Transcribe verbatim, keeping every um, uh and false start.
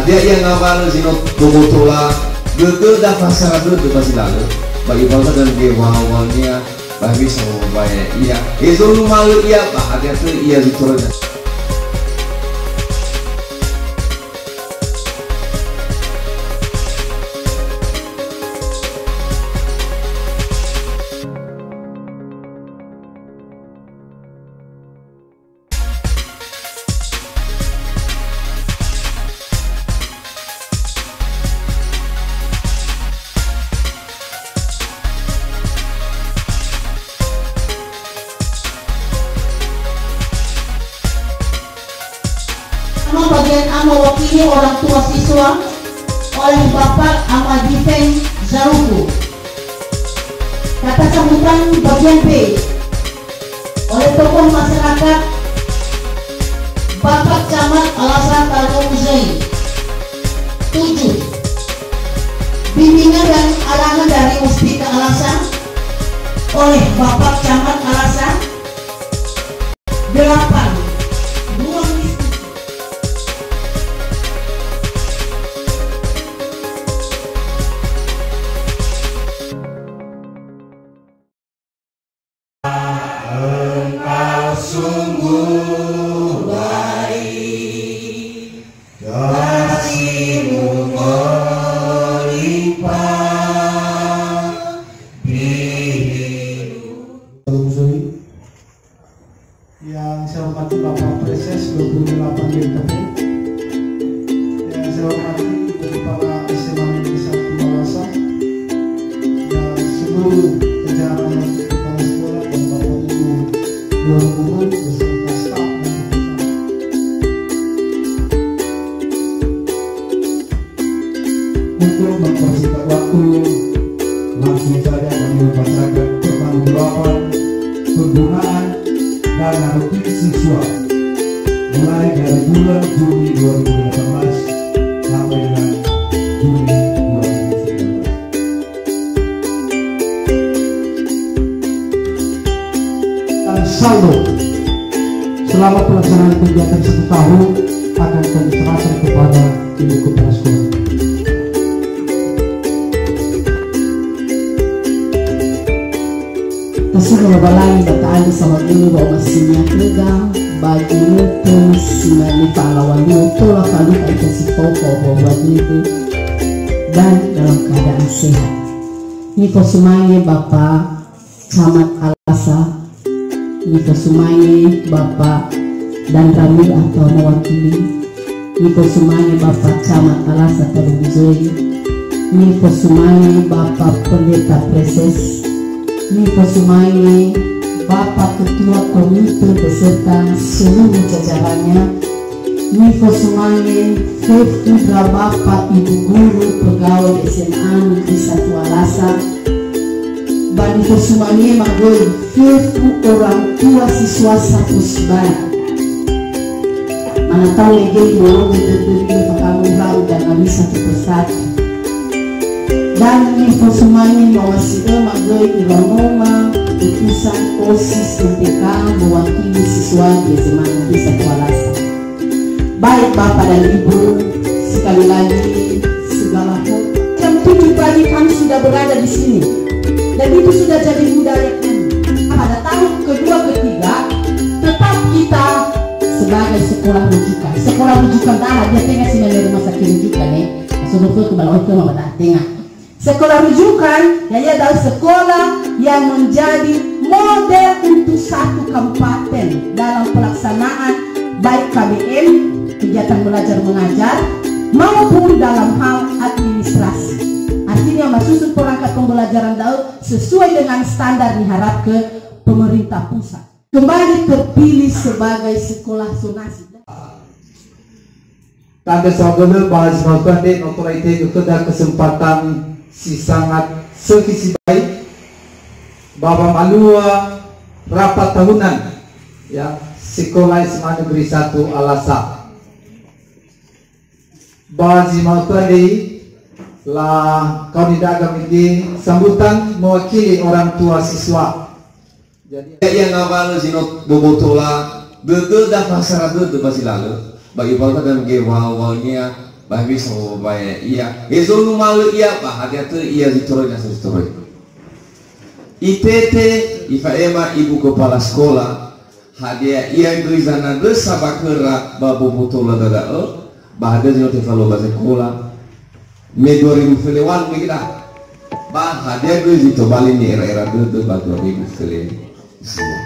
Dia yang ngawal sino bobotola gege dah pasar dulu tu masih lalu bagi bangsa dan gewawalnya bagi semua banyak iya itu rumah iya pak ada tu iya itu. Bagian A mewakili orang tua siswa oleh Bapak Ahmad Difeng Zaruku. Kata sambutan bagian B oleh tokoh masyarakat Bapak Camat Alasan Tarung Zain. Tujuh, bimbingan dan arahan dari Muspika Alasan oleh Bapak Camat Alasan. Delapan, sungguh baik, kasih-Mu melimpah di hidup. Yang saya hormati Bapak Preses dua puluh delapan D K P, yang saya hormati Kepala S M A Negeri satu Alasan, dan seluruh jajaran kepala sekolah dan Bapak Ibu Dewan Guru beserta staf dan untuk mempersingkat waktu, langsung saja kami membacakan pertanggungjawaban penggunaan dana rutin siswa mulai dari bulan Juni dua ribu delapan belas sampai dengan Juni dua ribu sembilan belas. Dan saldo selama pelaksanaan kegiatan satu tahun akan kami serahkan kepada Ibu Kepala Sekolah. Kasih balai bataan sama ini bawa mesinnya tegang bagi itu simali pahlawan itu lah kalau kita kasih toko bahwa itu dan dalam keadaan sehat. Ini semuanya Bapak Camat Alasa, ini semuanya Bapak dan Ramil atau mewakili, ini semuanya Bapak Camat Alasa Tarung Zain, ini semuanya Bapak Pendeta Preses, Niko Sumaini, Bapak Ketua Komite beserta seluruh jajarannya, Niko Sumaini, Putra Bapak Ibu Guru Pegawai S M A Negeri satu Alasan, Niko Sumaini Magoi, Fefu orang tua siswa satu Sebana. Mana tahu lagi mau berdiri Pakamurau dan kami satu persatu. Dan Niko Sumaini mewasili Magoi Iranoma keputusan OSIS M T K mewakili siswa di S M A Negeri satu Alasan. Baik Bapak dan Ibu, sekali lagi segala hal. Jam tujuh pagi kami sudah berada di sini dan itu sudah jadi budaya kami. Pada tahun kedua ketiga tetap kita sebagai sekolah rujukan. Sekolah rujukan dah dia tengah sini dari rumah sakit rujukan nih. Sudah ke bawah itu mama dah tengah. Sekolah rujukan yang adalah sekolah yang menjadi model untuk satu kabupaten dalam pelaksanaan baik K B M, kegiatan belajar mengajar, maupun dalam hal administrasi. Artinya masusun perangkat pembelajaran daun sesuai dengan standar diharap ke pemerintah pusat. Kembali terpilih sebagai sekolah zonasi. Tanda saudara bahas makan dek otoriti itu dan kesempatan si sangat sevisi baik Bapak Malua rapat tahunan ya sekolah S M A Negeri satu Alasan. Bazi mautadi lah kau tidak agak ini sambutan mewakili orang tua siswa. Jadi yang awal sino bobotola gege dah pasar dulu masih lalu bagi bangsa dan gewawalnya Bahagia sama bapak iya. Ezo lumalu iya pak. Hati tu iya zitoroi nasa zitoroi. I P T Ifaema ibu kepala sekolah. Hadia iya gerizana desa bakera babu butola dada e. Bahagia nyote kalau bahasa sekolah. Me dua ribu felewan kita. Bah hadia gerizito bali ni era-era dede bah dua ribu fele semua.